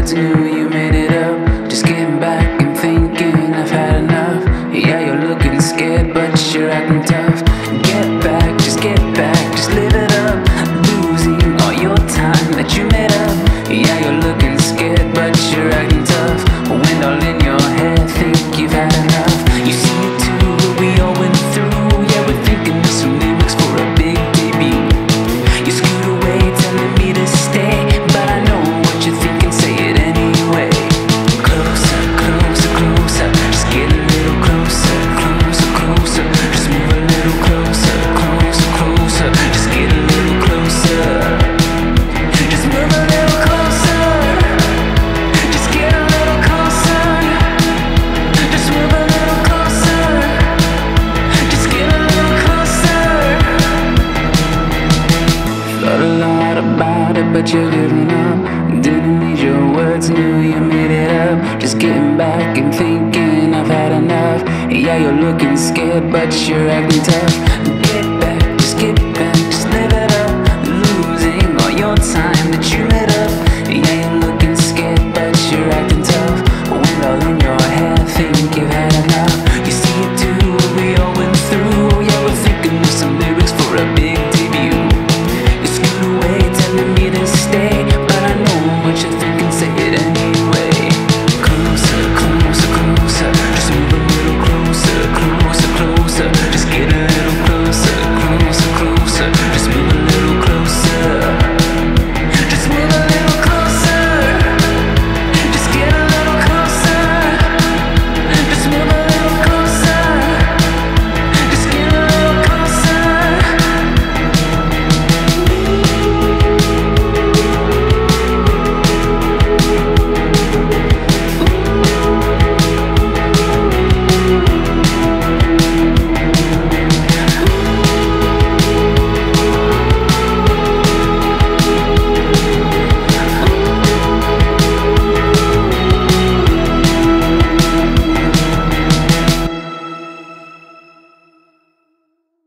words, knew you made it up. Just getting back and thinking I've had enough. Yeah, you're looking scared, but you're acting tough. Get back, just live it up. Losing all your time that you made up. Yeah, you're looking scared, but you're acting tough. Wind all in your head, think you've had enough. You see it too, what we all went through. Yeah, we're thinking of some lyrics for a big baby. You scoot away, telling me to stay, but I know what you're thinking, say it anyway. Closer, closer, closer, just get a little closer, closer, closer. Just move a little closer, closer, closer. Just get a little closer. Just move a little closer. Just get a little closer. Just move a little closer. Just get a little closer. Thought a lot about it, but you're giving up. Didn't need your words, knew you made it up. Just getting back and thinking I've had enough. Yeah, you're looking scared, but you're acting tough.